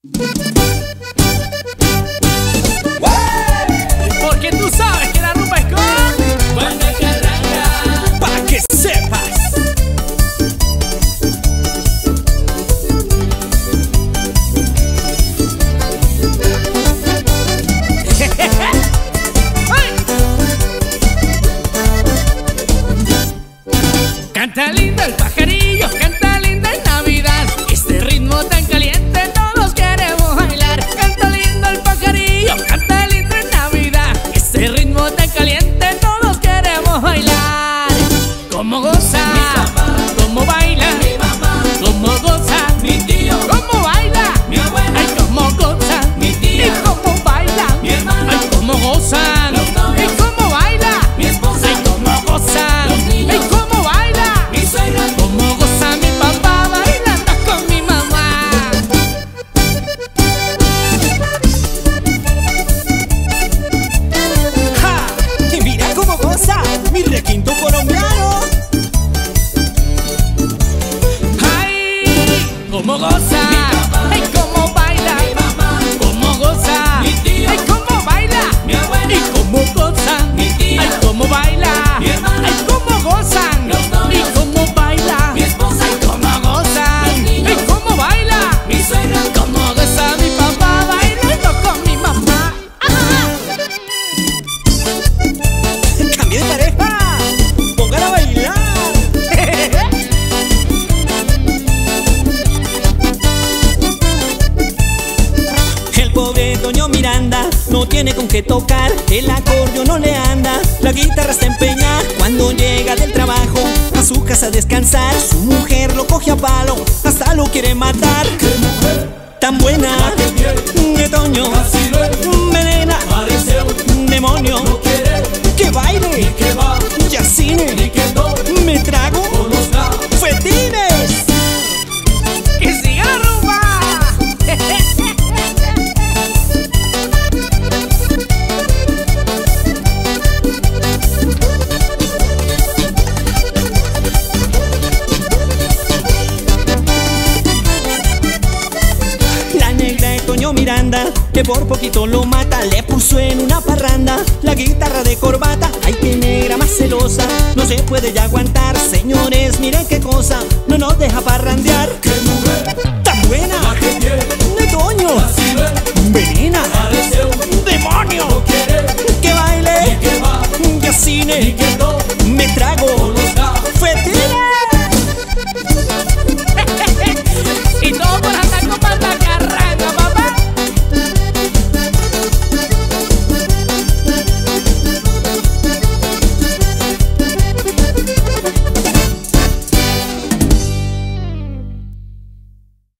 Porque tú sabes que la rumba es con Banda Carranga. Pa' que sepas. Canta lindo el pajarillo, canta lindo en Navidad. Este ritmo tan caliente todos queremos bailar. Canta lindo el pajarillo, canta lindo en Navidad. Este ritmo tan caliente todos queremos bailar. Cómo goza, cómo baila, mi mamá, cómo goza, mi tío, cómo baila, mi abuela, ay cómo goza, mi tía, y cómo baila, mi hermano, ay cómo gozan, los novios, y cómo baila, mi esposa, ay cómo gozan, los niños, y cómo baila, mi suegra, cómo goza mi papá bailando con mi mamá. ¡Ja! Y mira cómo goza mi requinto colombiano. Ay, cómo goza, ay cómo baila, mi mamá, cómo goza, mi tío, ay cómo baila, mi abuela, y cómo goza, mi tía, ay cómo baila, mi hermana, ay cómo gozan, los novios, y cómo baila, mi esposa, ay cómo gozan, los niños, y cómo baila, mi suegra, cómo goza mi papá bailando con mi mamá. Cambio de pareja, póngala a bailar. El pobre Toño Miranda no tiene con qué tocar, el acordeón no le anda, la guitarra está empeñada. Cuando llega del trabajo a su casa a descansar, su mujer lo coge a palo, hasta lo quiere matar. ¡Qué mujer tan buena! De Toño, Melena, demonio, no quiere que baile, ni que va, ya cine, ni que no, me trago fetines. ¡Que siga la rumba! La negra de Toño Miranda, que por poquito lo mata, le puso en una parranda la guitarra de corbata. Ay, qué negra más celosa, no se puede ya aguantar. Señores, miren qué cosa, no nos deja parrandear. ¡Qué mujer tan buena!